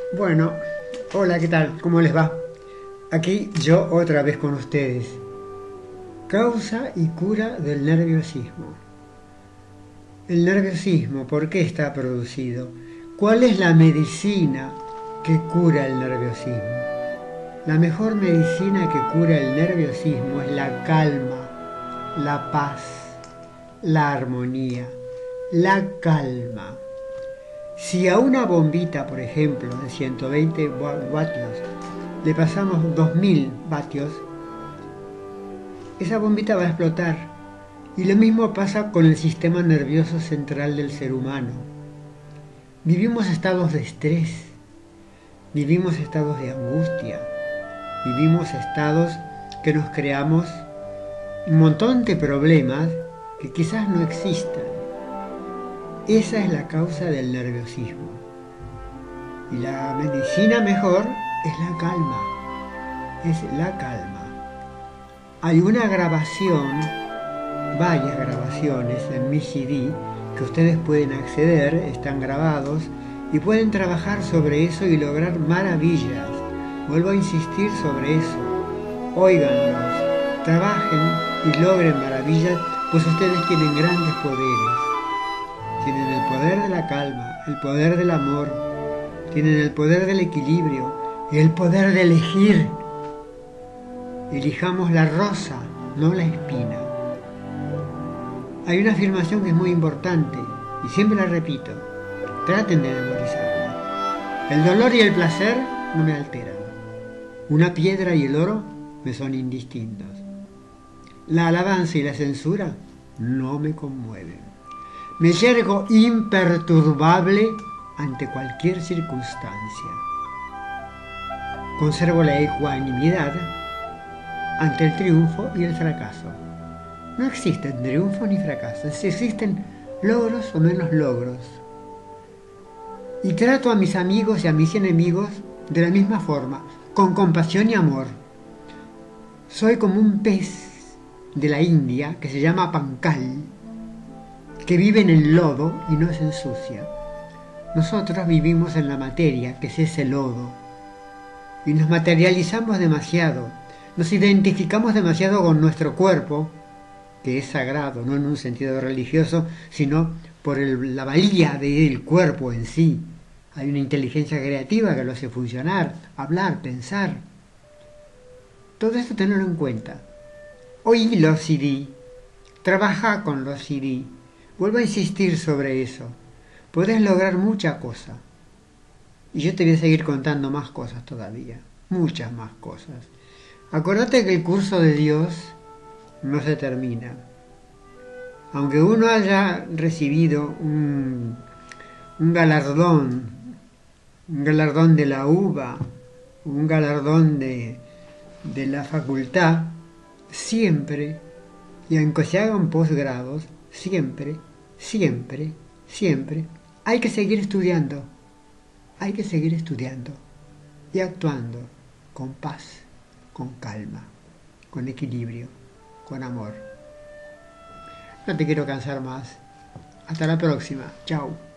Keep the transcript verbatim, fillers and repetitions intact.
Bueno, hola, ¿qué tal? ¿Cómo les va? Aquí yo otra vez con ustedes. Causa y cura del nerviosismo. El nerviosismo, ¿por qué está producido? ¿Cuál es la medicina que cura el nerviosismo? La mejor medicina que cura el nerviosismo es la calma, la paz, la armonía, la calma. Si a una bombita, por ejemplo, de ciento veinte vatios, le pasamos dos mil vatios, esa bombita va a explotar. Y lo mismo pasa con el sistema nervioso central del ser humano. Vivimos estados de estrés, vivimos estados de angustia, vivimos estados que nos creamos un montón de problemas que quizás no existan. Esa es la causa del nerviosismo. Y la medicina mejor es la calma. Es la calma. Hay una grabación, varias grabaciones en mi C D que ustedes pueden acceder, están grabados y pueden trabajar sobre eso y lograr maravillas. Vuelvo a insistir sobre eso. Óiganlos, trabajen y logren maravillas, pues ustedes tienen grandes poderes. Tienen el poder de la calma, el poder del amor, tienen el poder del equilibrio y el poder de elegir. Elijamos la rosa, no la espina. Hay una afirmación que es muy importante y siempre la repito. Traten de memorizarla. El dolor y el placer no me alteran. Una piedra y el oro me son indistintos. La alabanza y la censura no me conmueven. Me yergo imperturbable ante cualquier circunstancia. Conservo la ecuanimidad ante el triunfo y el fracaso. No existen triunfos ni fracasos, existen logros o menos logros. Y trato a mis amigos y a mis enemigos de la misma forma, con compasión y amor. Soy como un pez de la India que se llama Pankal, que vive en el lodo y no se ensucia. Nosotros vivimos en la materia, que es ese lodo, y nos materializamos demasiado, nos identificamos demasiado con nuestro cuerpo, que es sagrado, no en un sentido religioso, sino por el, la valía del cuerpo en sí. Hay una inteligencia creativa que lo hace funcionar, hablar, pensar. Todo esto tenerlo en cuenta. Oí los C D, trabaja con los C D. Vuelvo a insistir sobre eso. Puedes lograr mucha cosa. Y yo te voy a seguir contando más cosas todavía. Muchas más cosas. Acordate que el curso de Dios no se termina. Aunque uno haya recibido un, un galardón, un galardón de la U B A, un galardón de, de la facultad, siempre, y aunque se hagan posgrados, siempre, siempre, siempre, hay que seguir estudiando, hay que seguir estudiando y actuando con paz, con calma, con equilibrio, con amor. No te quiero cansar más. Hasta la próxima. Chao.